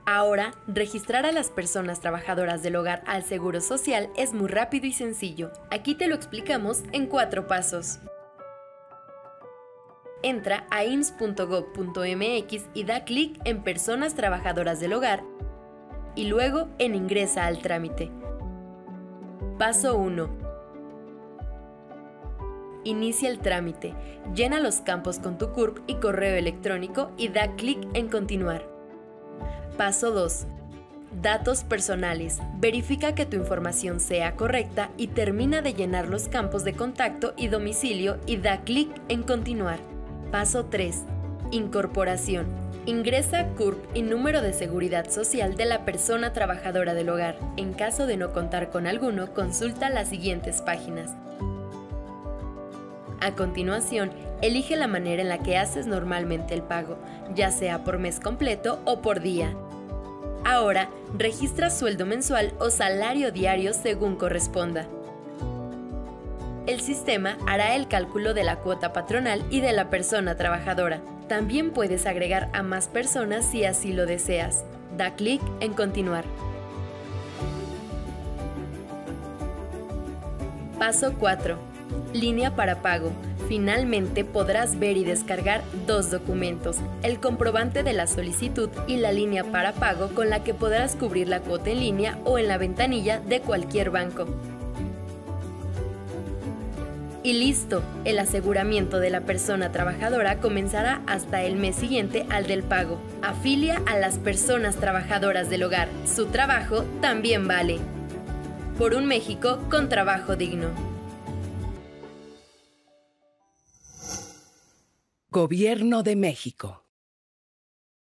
Ahora, registrar a las personas trabajadoras del hogar al Seguro Social es muy rápido y sencillo. Aquí te lo explicamos en 4 pasos. Entra a ins.gov.mx y da clic en Personas Trabajadoras del Hogar y luego en Ingresa al trámite. Paso 1. Inicia el trámite. Llena los campos con tu CURP y correo electrónico y da clic en Continuar. Paso 2. Datos personales. Verifica que tu información sea correcta y termina de llenar los campos de contacto y domicilio y da clic en Continuar. Paso 3. Incorporación. Ingresa CURP y número de seguridad social de la persona trabajadora del hogar. En caso de no contar con alguno, consulta las siguientes páginas. A continuación, elige la manera en la que haces normalmente el pago, ya sea por mes completo o por día. Ahora, registra sueldo mensual o salario diario según corresponda. El sistema hará el cálculo de la cuota patronal y de la persona trabajadora. También puedes agregar a más personas si así lo deseas. Da clic en Continuar. Paso 4. Línea para pago. Finalmente podrás ver y descargar 2 documentos, el comprobante de la solicitud y la línea para pago con la que podrás cubrir la cuota en línea o en la ventanilla de cualquier banco. Y listo, el aseguramiento de la persona trabajadora comenzará hasta el mes siguiente al del pago. Afilia a las personas trabajadoras del hogar. Su trabajo también vale. Por un México con trabajo digno. Gobierno de México.